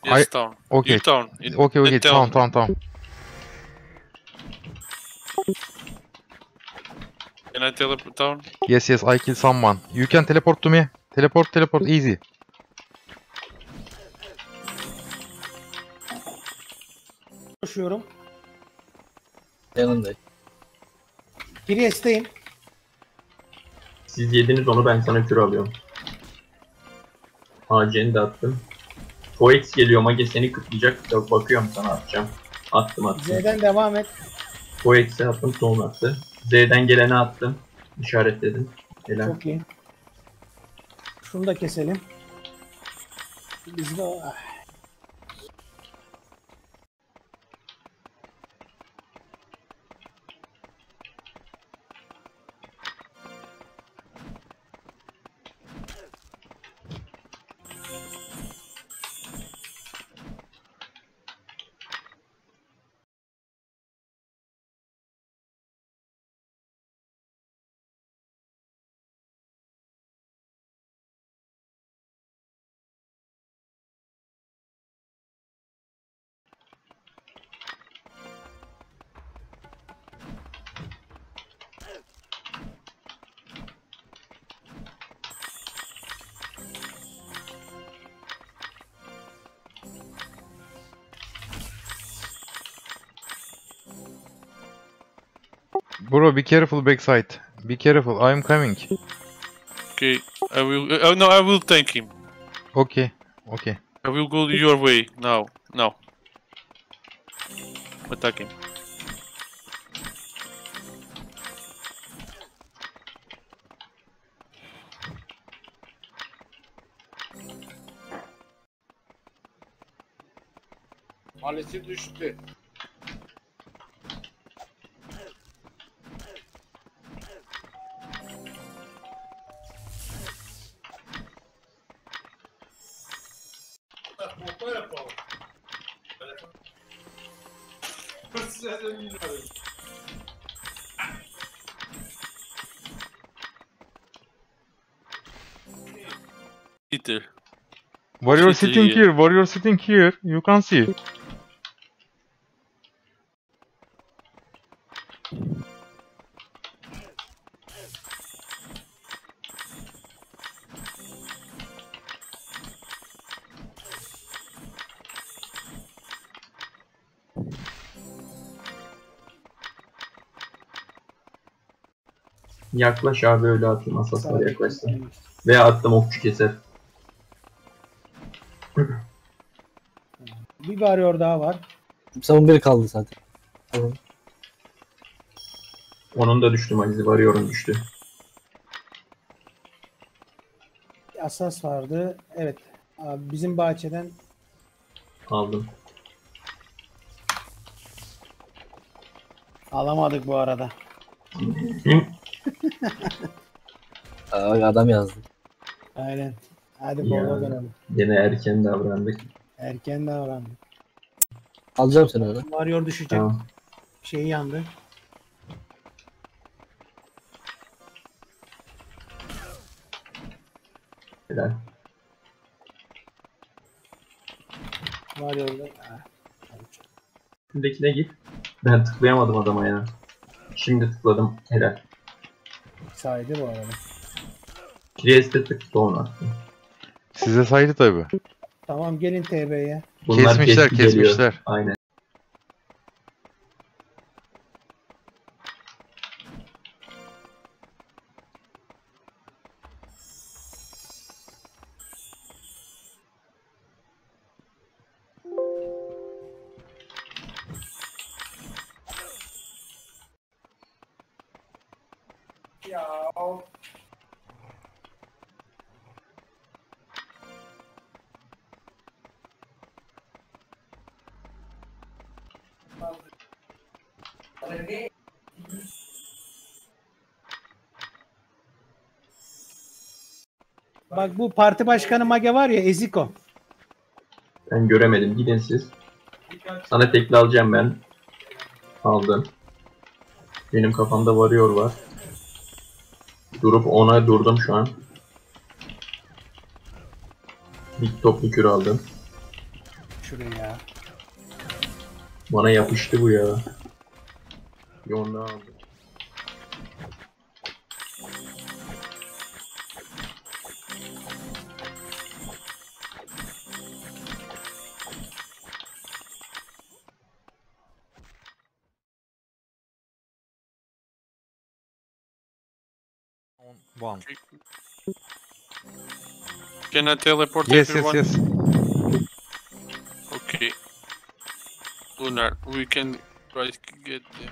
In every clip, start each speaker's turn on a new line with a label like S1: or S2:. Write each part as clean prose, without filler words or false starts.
S1: Yes,
S2: I
S1: town.
S2: okay.
S1: You town.
S2: Okay,
S1: town.
S2: tamam.
S1: Can I teleport town?
S2: Yes, I kill someone. You can teleport to me. Teleport, easy.
S3: Koşuyorum.
S4: Yanındayım.
S3: Priest'teyim.
S5: Siz yediniz onu, ben sana kür alıyorum. AC'ni de attım. Foex geliyor, Mage seni kıtlayacak. Bakıyorum sana, atacağım. Attım.
S3: Z'den devam et.
S5: Foex'e attım, son attı. Z'den geleni attım. İşaretledim. Helal.
S3: Çok iyi. Şunu da keselim. Biz de...
S2: Bro, be careful backside. Be careful, I'm coming.
S1: Okay, I will. Oh no, I will tank him.
S2: Okay.
S1: I will go your way now. Now. Attack him.
S6: Malesi düştü.
S1: Peter.
S2: Warrior
S1: City,
S2: sitting
S1: yeah.
S2: here, warrior sitting here. You can see.
S5: Yaklaş abi, öyle atayım, asaslar yaklaşsın. Veya attım, okçu keser.
S3: Bir warrior daha var.
S4: Son biri kaldı zaten. Tamam.
S5: Onun da düştü, Magizi varıyorum, düştü.
S3: Asas vardı. Evet. Abi bizim bahçeden
S5: Aldım.
S3: alamadık bu arada.
S4: Adam yazdı.
S3: Aynen. Hadi
S5: Ya,
S3: bola dönelim.
S5: yine erken davrandık.
S3: Erken davrandık.
S4: Alacağım seni öyle.
S3: Warrior düşecek.
S5: Tamam.
S3: Şey yandı.
S5: Helal.
S3: Warrior'da.
S5: Şimdikine git. Ben tıklayamadım adama ya. Şimdi tıkladım. Helal.
S3: Saydı bu arada.
S5: Priest'e tıktı, onu attım.
S2: Size saydı tabi.
S3: Tamam gelin TB'ye.
S5: Bunlar
S2: Kesmişler,
S5: keskin geliyor.
S2: kesmişler.
S5: Aynen.
S3: Bak bu parti başkanı Mage var ya, Eziko.
S5: Ben göremedim. Gidin siz. Sana tekli alacağım ben. Aldım. Benim kafamda varıyor var. Durup ona durdum şu an. Bir toplu kür aldım.
S3: şurayı ya.
S5: Bana yapıştı bu ya. Bir onu daha aldım.
S2: One.
S1: Can I teleport
S2: Yes, yes,
S1: everyone?
S2: yes.
S1: Okay. Lunar, we can try to get there.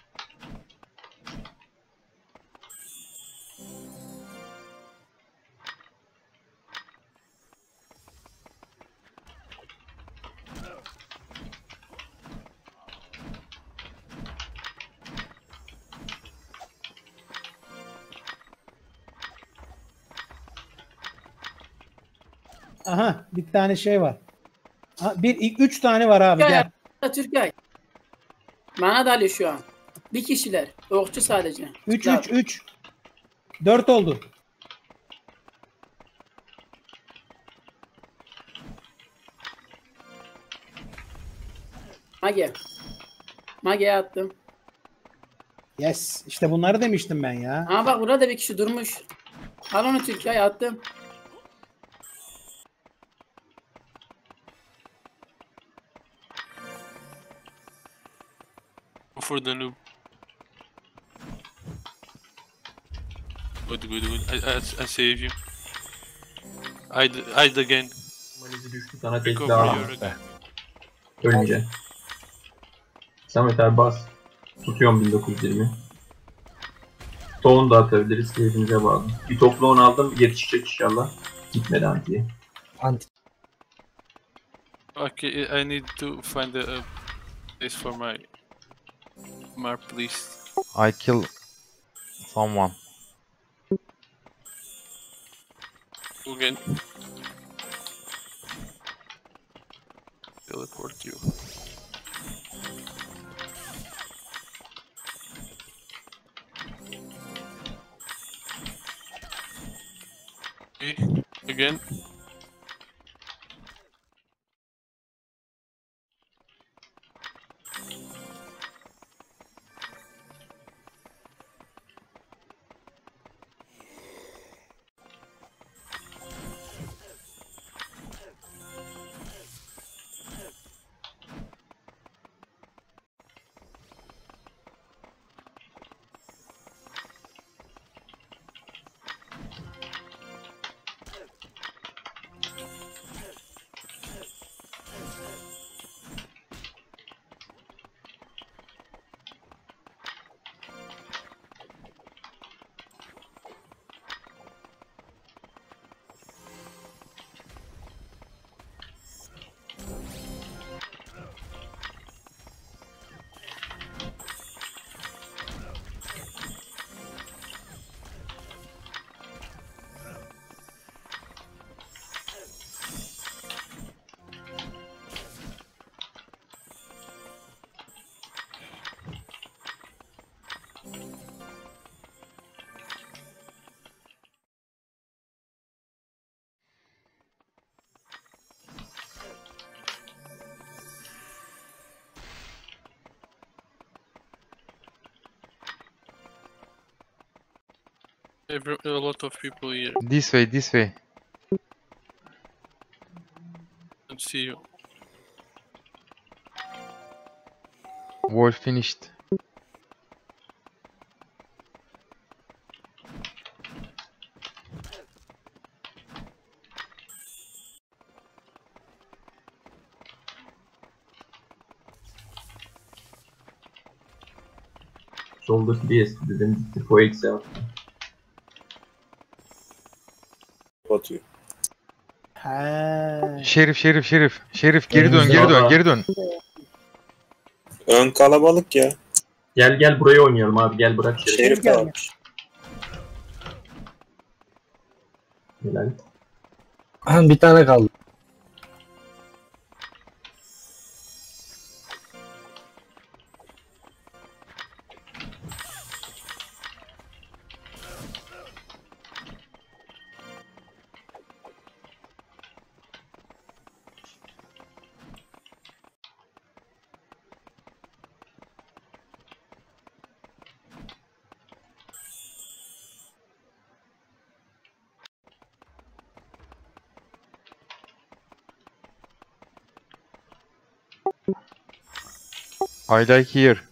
S3: Aha bir tane şey var. Üç tane var abi gel.
S7: Türkiye. Bana dalıyor şu an. Bir kişiler. Okçu sadece.
S3: 3. 4 oldu.
S7: Mage. Mage'ye attım.
S3: Yes. İşte bunları demiştim ben ya.
S7: Ama bak burada da bir kişi durmuş. Al onu Türkiye'ye attım.
S1: Go for the loop. Good, good, good. I save you. Hide again.
S5: Malizi düştü sana
S1: Go
S5: tekli
S1: for
S5: aldım.
S1: your again.
S5: Önce. Samet abi bas. Tutuyorum 1920. Tohum da atabiliriz. Keyfimize bağlı. Bir toplu onu aldım. Yetişecek inşallah. Gitmedi antiye.
S4: Anti.
S1: Okay, I need to find a place for my map list.
S2: I kill someone.
S1: Again. Teleport you. Okay, again. A lot of people here.
S2: This way, this way.
S1: Don't see you.
S2: Wolf finished.
S5: Solda DS dedim. Gitti Foex'e attı.
S6: Batıyor.
S3: He.
S2: Şerif geri dön, geri dön, geri dön.
S6: Ön kalabalık ya.
S5: Gel buraya oynayalım abi. Gel bırak Şerif.
S6: Şerif
S3: geldi.
S6: almış.
S5: Helal.
S4: Bir tane kaldı.
S2: I like here.